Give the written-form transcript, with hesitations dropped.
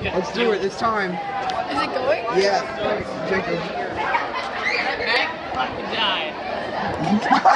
Let's do it. It's time. Is it going? Yeah. Jacob. Die.